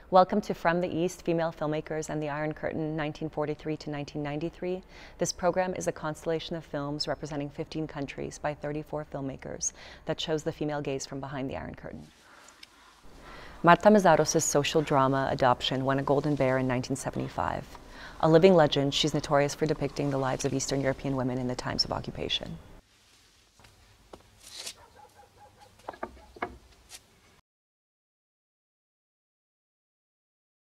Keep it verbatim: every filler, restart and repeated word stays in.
Welcome to From the East, Female Filmmakers and the Iron Curtain, nineteen forty-three to nineteen ninety-three. This program is a constellation of films representing fifteen countries by thirty-four filmmakers that shows the female gaze from behind the Iron Curtain. Márta Mészáros' social drama, Adoption, won a Golden Bear in nineteen seventy-five. A living legend, she's notorious for depicting the lives of Eastern European women in the times of occupation.